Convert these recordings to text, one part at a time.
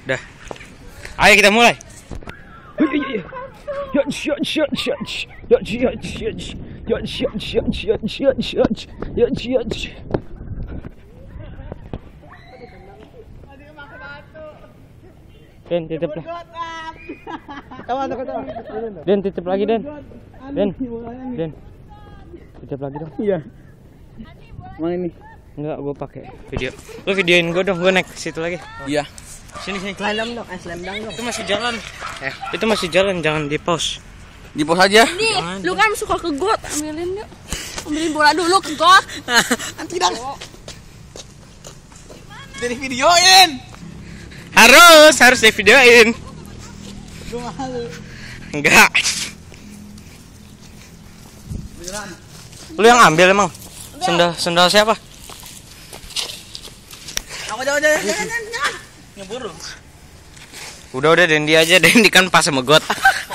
Dah. Ayo kita mulai. Den, titip lah. Den, titip lagi, Den. Den. Titip lagi dong. Iya. Mana ini? Enggak, gua pakai video. Lu videoin gua dong, gua naik ke situ lagi. Iya. Sini. Slam dong, slam dong. Itu masih jalan. Itu masih jalan, jangan di-pause. Di pos aja. Nih, lu kan suka ke got, ambilin yuk. Ambilin bola dulu ke got. Nanti dong. Jadi videoin. Harus di videoin. Gua malu. Enggak. Beneran. Lu yang ambil emang? Sendal siapa? Jangan. Nyebur lu. Udah Dendi aja, Dendi kan pas sama got.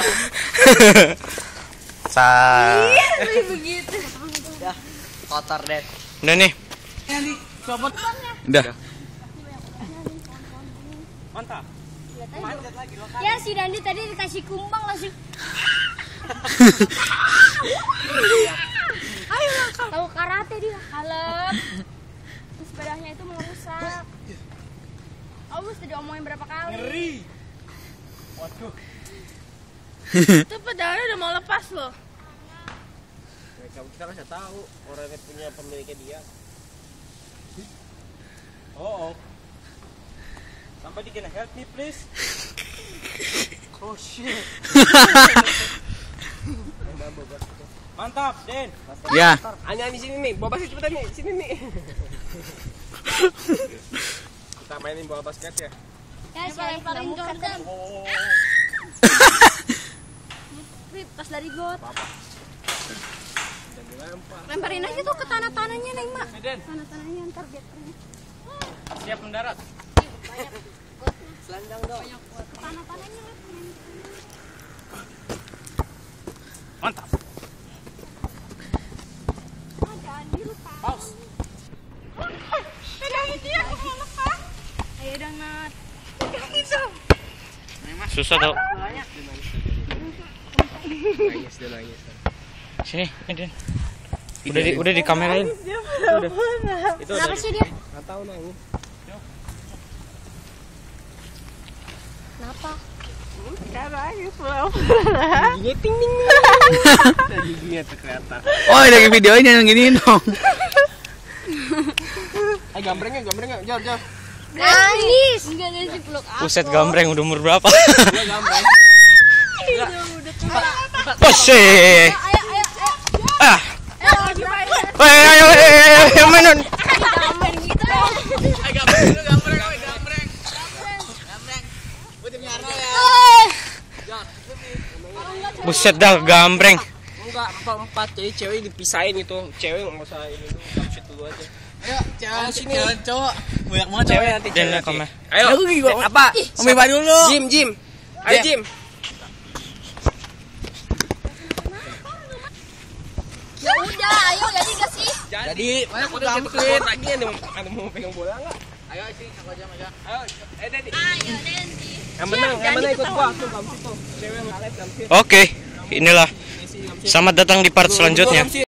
Begitu. Ya, kotor deh. Udah nih. Ini copot. Udah. Mantap. Ya si Dandi tadi dikasih kumbang langsung. Ayolah kau. Tahu karate dia, kalep. Sepedanya itu mau rusak. Awas tadi omongin berapa kali. Ngeri. Waduh. Itu pedalnya udah mau lepas loh. Kita nggak tahu orangnya punya pemiliknya dia. Oh. Somebody can help me please. Oh shit. Mantap, Den. Ya. Hanya di sini nih, bawa basket cepetan nih, sini nih. Kita mainin bola basket ya. Ya paling Jordan. Oh. Pas dari got. Dan dilempar. Lemparin aja tuh ke tanah-tanahnya Neng Mak. Den, Tanah-tanahnya ntar biar kering. siap mendarat. Banyak Selendang dong. tanah-tanahnya. Mantap. Jangan dilupa. Pause. Pegangin dia, aku mau lepas. Ayo dong Nat. Pegangin dong. Susah tau. Nangis dia nangis. Sini, Den. Udah di kamerain. Udah. Itu Kenapa sih dia? Enggak tahu nangis. Kenapa? Giginya ting ting. Giginya tuh kelihatan. Oh, lagi videoin yang giniin dong. Ayo gambrengnya, jor. Nangis. Enggak ada sih peluk aku. Buset gambreng udah umur berapa? Gua gambreng. Udah tua. Oh shit. Ayo. Ah. Lagi main. Ayo, main. Main gitu. Ayo gambreng. Gua tim Arno ya. Buset dah gambreng. Enggak, 4 jadi cewek dipisahin itu. Cewek enggak usah ini dulu, kapsit dulu aja. Ayo, jangan sini. jangan cowok. Banyak banget Cewek nanti Den cewek. kamera. Ayo. Aku gigi Apa? Om Iba dulu. Jim. Ayo Ya. Jim. Ya udah, ayo jadi enggak sih? Jadi, aku udah gambreng. lagi ada mau pegang bola enggak? Ayo sih, aku aja. Ayo, Dedi. Ayo Dendi. Yang menang ikut gua tuh, gamsit tuh. Cewek ngalet gamsit. Oke, inilah. Selamat datang di part selanjutnya.